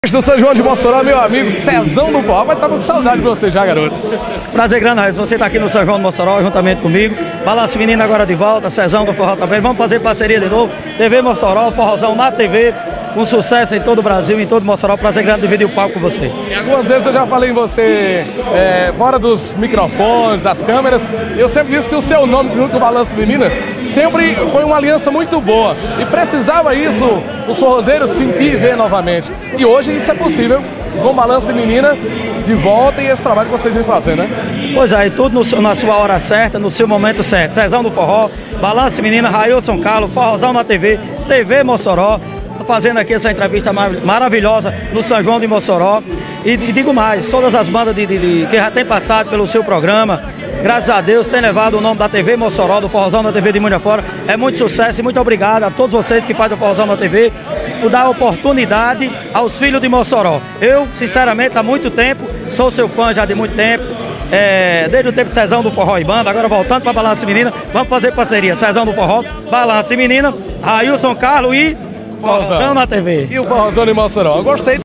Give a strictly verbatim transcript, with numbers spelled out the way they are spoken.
Do São João de Mossoró, meu amigo Cezão do Forró, vai estar com saudade de você já, garoto. Prazer grande, Raíssa. Você está aqui no São João de Mossoró, juntamente comigo. Balanço Menino agora de volta, Cezão do Forró também. Vamos fazer parceria de novo. T V Mossoró, Forrozão na T V, com sucesso em todo o Brasil, em todo Mossoró. Prazer grande dividir o palco com você. E algumas vezes eu já falei em você, é, fora dos microfones, das câmeras, eu sempre disse que o seu nome, junto com o Balanço Menina, sempre foi uma aliança muito boa. E precisava isso, os forrozeiros sentir e ver novamente. E hoje isso é possível, com Balanço Menina de volta e esse trabalho que vocês vêm fazendo, né? Pois é, e tudo no seu, na sua hora certa, no seu momento certo. Cezão do Forró, Balanço Menina, Railson Carlos, Forrozão na T V, T V Mossoró. Fazendo aqui essa entrevista maravilhosa no São João de Mossoró. E, e digo mais, todas as bandas de, de, de, que já tem passado pelo seu programa, graças a Deus, tem levado o nome da T V Mossoró, do Forrozão da T V de Mundo Afora. É muito sucesso e muito obrigado a todos vocês que fazem o Forrozão da T V por dar oportunidade aos filhos de Mossoró. Eu, sinceramente, há muito tempo, sou seu fã já de muito tempo. É, desde o tempo de Cezão do Forró e Banda, agora voltando para Balanço Menina, vamos fazer parceria. Cezão do Forró, Balanço Menina, Railson Carlos e Forrozão na T V. E o Forrozão de Mossoró. Eu gostei.